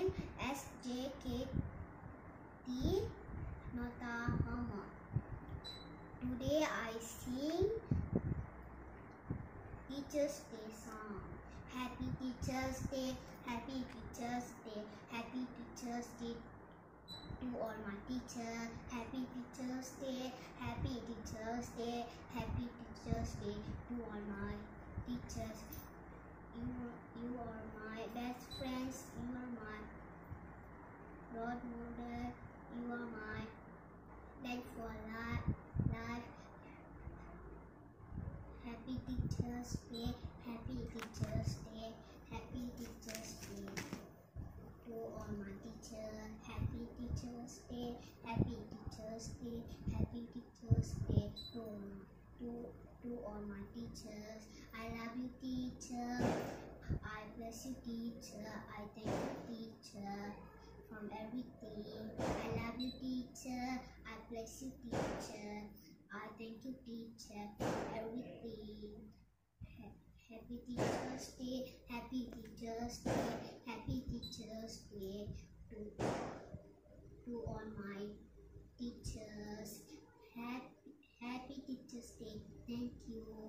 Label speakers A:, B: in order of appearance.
A: name SJKT Notahama. Today I sing Teachers Day song. Happy Teachers Day, Happy Teachers Day, Happy Teachers Day to all my teachers. Happy Teachers Day, Happy Teachers Day, Happy Teachers Day to all my teachers. You are my best friends. You are my role model. You are my life for life. Happy Teachers Day. Happy Teachers Day. Happy Teachers Day to all my teachers. Happy Teachers Day. Happy Teachers Day. Happy Teachers Day to all my teachers. I love you, teacher. I bless you, teacher. I thank you, teacher, from everything. I love you, teacher. I bless you, teacher. I thank you, teacher, for everything. Happy Teachers Day. Happy Teachers Day. Happy Teachers Day to all my teachers. Happy Teachers Day. Thank you.